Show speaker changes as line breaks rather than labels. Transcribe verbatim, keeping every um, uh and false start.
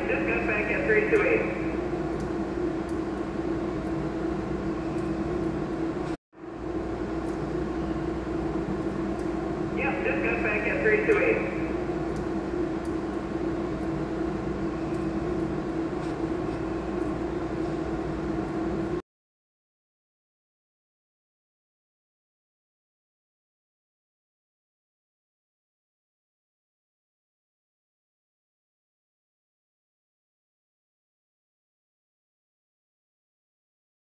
just got back at three two eight. Yep, just got back at three two eight.